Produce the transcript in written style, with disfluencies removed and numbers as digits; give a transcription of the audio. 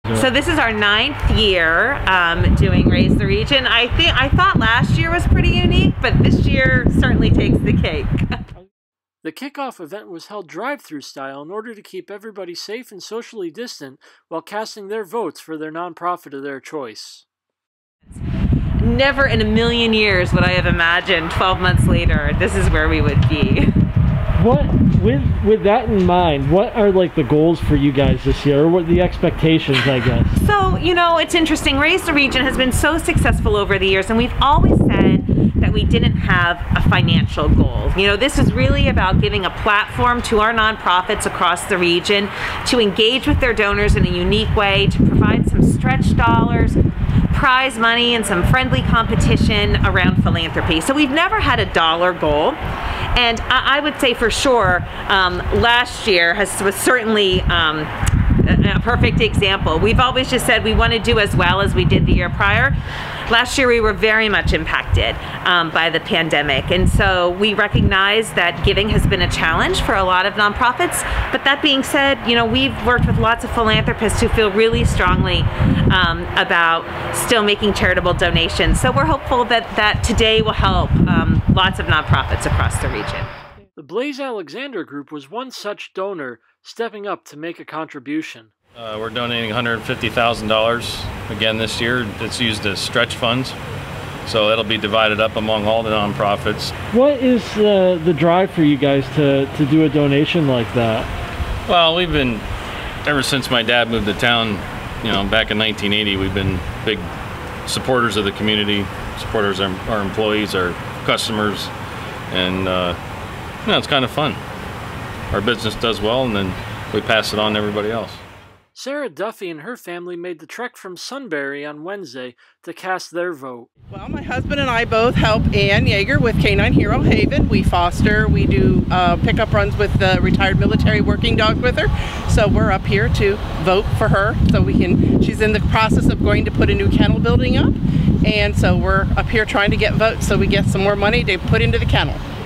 So this is our 9th year doing Raise the Region. I thought last year was pretty unique, but this year certainly takes the cake. The kickoff event was held drive-through style in order to keep everybody safe and socially distant while casting their votes for their nonprofit of their choice. Never in a million years would I have imagined 12 months later this is where we would be. With that in mind, what are like the goals for you guys this year, or what are the expectations, I guess? So, you know, it's interesting. Raise the Region has been so successful over the years, and we've always said that we didn't have a financial goal. You know, this is really about giving a platform to our nonprofits across the region to engage with their donors in a unique way, to provide some stretch dollars, prize money, and some friendly competition around philanthropy. So we've never had a dollar goal. And I would say for sure, last year was certainly a perfect example. We've always just said we want to do as well as we did the year prior. Last year we were very much impacted by the pandemic, and so we recognize that giving has been a challenge for a lot of nonprofits. But that being said, you know, we've worked with lots of philanthropists who feel really strongly about still making charitable donations. So we're hopeful that today will help lots of nonprofits across the region. The Blaze Alexander Group was one such donor stepping up to make a contribution. We're donating $150,000 again this year. It's used as stretch funds, so it'll be divided up among all the nonprofits. What is the drive for you guys to do a donation like that? Well, we've been, ever since my dad moved to town, you know, back in 1980, we've been big supporters of the community, supporters of our employees, our customers, and you know, it's kind of fun. Our business does well, and then we pass it on to everybody else. Sarah Duffy and her family made the trek from Sunbury on Wednesday to cast their vote. Well, my husband and I both help Ann Yeager with Canine Hero Haven. We foster, we do pickup runs with the retired military working dogs with her. So we're up here to vote for her so we can, she's in the process of going to put a new kennel building up. And so we're up here trying to get votes so we get some more money to put into the kennel.